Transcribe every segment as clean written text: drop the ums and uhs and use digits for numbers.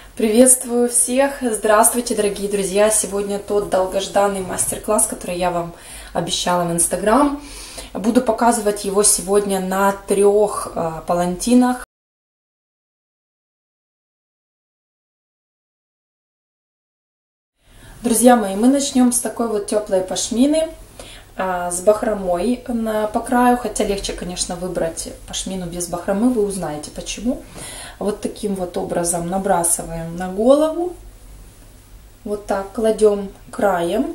Приветствую всех! Здравствуйте, дорогие друзья! Сегодня тот долгожданный мастер-класс, который я вам обещала в Инстаграм. Буду показывать его сегодня на 3 палантинах. Друзья мои, мы начнем с такой вот теплой пашмины с бахромой по краю, хотя легче, конечно, выбрать пашмину без бахромы, вы узнаете почему. Вот таким вот образом набрасываем на голову, вот так кладем краем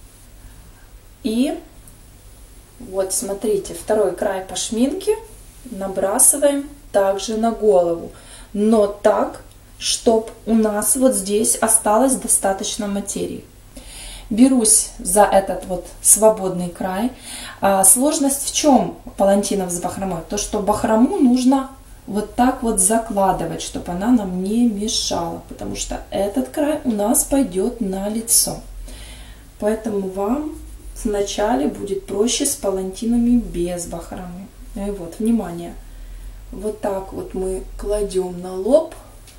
и вот смотрите, второй край пашминки набрасываем также на голову, но так, чтобы у нас вот здесь осталось достаточно материи. Берусь за этот вот свободный край. Сложность в чем палантинов с бахромой? То, что бахрому нужно вот так вот закладывать, чтобы она нам не мешала, потому что этот край у нас пойдет на лицо. Поэтому вам вначале будет проще с палантинами без бахромы. И вот, внимание, вот так вот мы кладем на лоб.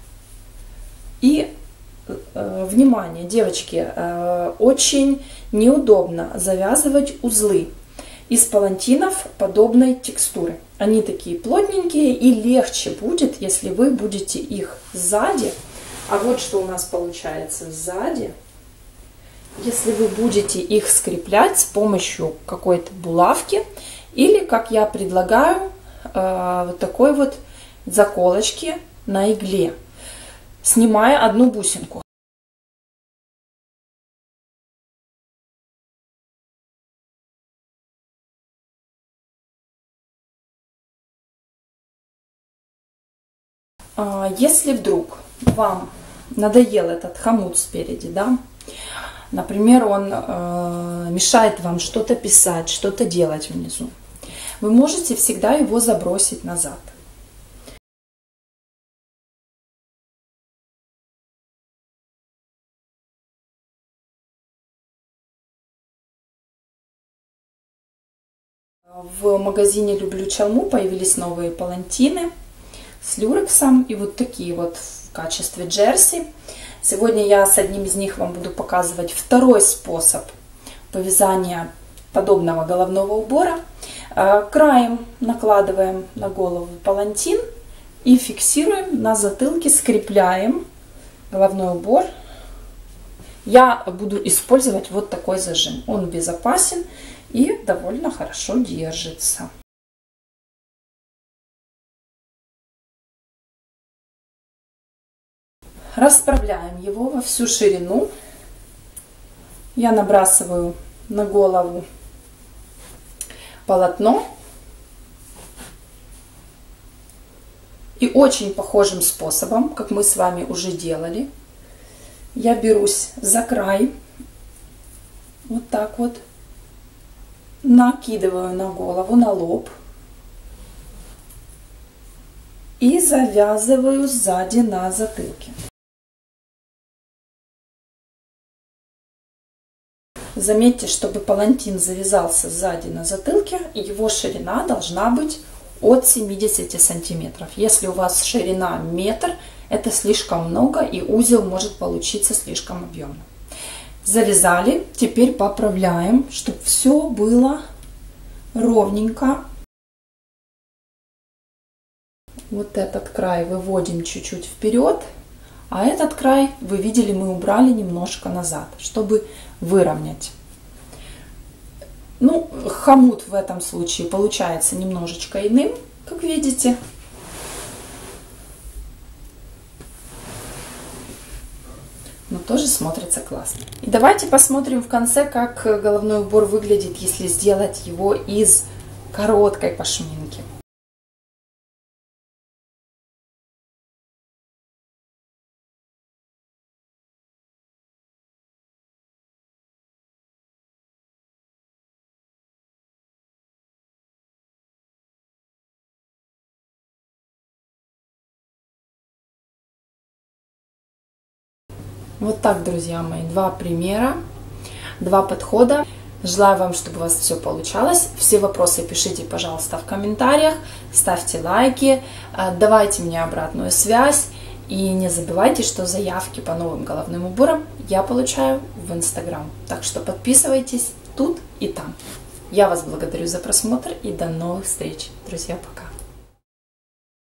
И внимание, девочки, очень неудобно завязывать узлы из палантинов подобной текстуры. Они такие плотненькие, и легче будет, если вы будете их сзади. А вот что у нас получается сзади. Если вы будете их скреплять с помощью какой-то булавки или, как я предлагаю, вот такой вот заколочки на игле, снимая одну бусинку. Если вдруг вам надоел этот хомут спереди, да, например, он мешает вам что-то писать, что-то делать внизу, вы можете всегда его забросить назад. В магазине «Люблю чалму» появились новые палантины с люрексом и вот такие вот в качестве джерси. Сегодня я с одним из них вам буду показывать второй способ повязания подобного головного убора. Краем накладываем на голову палантин и фиксируем на затылке, скрепляем головной убор. Я буду использовать вот такой зажим. Он безопасен и довольно хорошо держится. Расправляем его во всю ширину. Я набрасываю на голову полотно. И очень похожим способом, как мы с вами уже делали, я берусь за край, вот так вот, накидываю на голову, на лоб и завязываю сзади на затылке. Заметьте, чтобы палантин завязался сзади на затылке, его ширина должна быть от 70 сантиметров. Если у вас ширина метр, это слишком много, и узел может получиться слишком объемным. Завязали, теперь поправляем, чтобы все было ровненько. Вот этот край выводим чуть-чуть вперед, а этот край, вы видели, мы убрали немножко назад, чтобы выровнять. Ну, хомут в этом случае получается немножечко иным, как видите. Но тоже смотрится классно. И давайте посмотрим в конце, как головной убор выглядит, если сделать его из короткой пашминки. Вот так, друзья мои, 2 примера, 2 подхода. Желаю вам, чтобы у вас все получалось. Все вопросы пишите, пожалуйста, в комментариях, ставьте лайки, давайте мне обратную связь. И не забывайте, что заявки по новым головным уборам я получаю в Инстаграм. Так что подписывайтесь тут и там. Я вас благодарю за просмотр и до новых встреч. Друзья, пока.